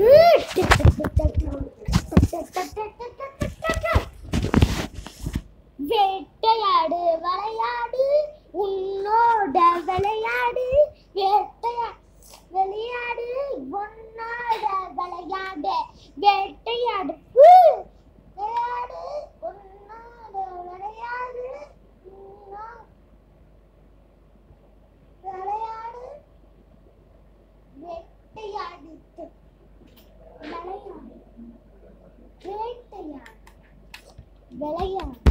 வேட்டையாடு விளையாடு உன்னோட விளையாடு விளையாடு உன்னோட விளையாடு வேட்டையாடு விளையாடு உன்னோட விளையாடு விளையாடு வேட்டையாடு விளையாடு வேட்டையாடு விளையாடு